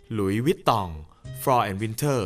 หลุยส์วิตตอง Fall and Winter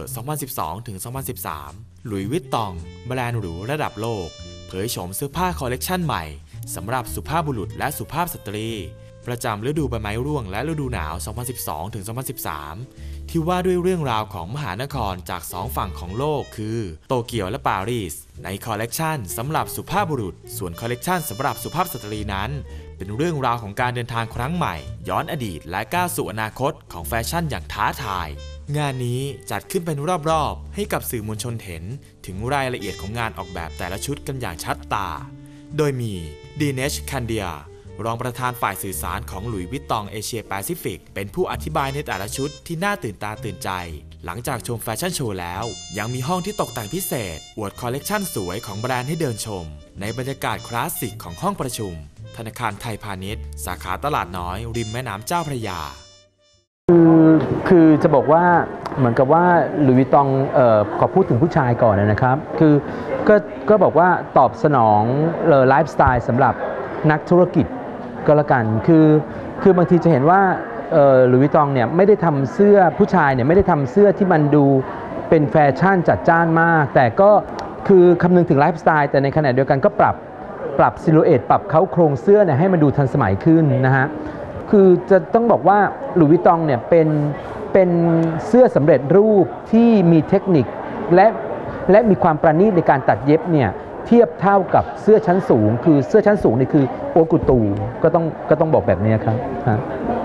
2012-2013 หลุยส์วิตตองแบรนด์หรูระดับโลกเผยโฉมเสื้อผ้าคอลเลกชันใหม่สำหรับสุภาพบุรุษและสุภาพสตรีประจำฤดูใบไม้ร่วงและฤดูหนาว 2012-2013 ที่ว่าด้วยเรื่องราวของมหานครจากสองฝั่งของโลกคือโตเกียวและปารีสในคอลเลกชันสำหรับสุภาพบุรุษส่วนคอลเลกชันสำหรับสุภาพสตรีนั้นเป็นเรื่องราวของการเดินทางครั้งใหม่ย้อนอดีตและก้าวสู่อนาคตของแฟชั่นอย่างท้าทายงานนี้จัดขึ้นเป็นรอบๆให้กับสื่อมวลชนเห็นถึงรายละเอียดของงานออกแบบแต่ละชุดกันอย่างชัดตาโดยมีดีเนช คันเดียรองประธานฝ่ายสื่อสารของหลุยส์วิตตองเอเชียแปซิฟิกเป็นผู้อธิบายในแต่ละชุดที่น่าตื่นตาตื่นใจหลังจากชมแฟชั่นโชว์แล้วยังมีห้องที่ตกแต่งพิเศษอวดคอลเลกชันสวยของแบรนด์ให้เดินชมในบรรยากาศคลาสสิกของห้องประชุมธนาคารไทยพาณิชย์สาขาตลาดน้อยริมแม่น้ำเจ้าพระยาคือจะบอกว่าเหมือนกับว่าหลุยส์วิตตองขอพูดถึงผู้ชายก่อนนะครับคือก็บอกว่าตอบสนองไลฟ์สไตล์สำหรับนักธุรกิจก็แล้วกันคือบางทีจะเห็นว่าหลุยส์วิตตองเนี่ยไม่ได้ทำเสื้อผู้ชายเนี่ยไม่ได้ทำเสื้อที่มันดูเป็นแฟชั่นจัดจ้านมากแต่ก็คือคำนึงถึงไลฟ์สไตล์แต่ในขณะเดียวกันก็ปรับซิลูเอตปรับโครงเสื้อเนี่ยให้มันดูทันสมัยขึ้นนะฮะคือจะต้องบอกว่าหลุยส์วิตตองเนี่ยเป็นเสื้อสำเร็จรูปที่มีเทคนิคและมีความประณีตในการตัดเย็บเนี่ยเทียบเท่ากับเสื้อชั้นสูงคือเสื้อชั้นสูงนี่คือโอกุตูก็ต้องบอกแบบนี้ครับ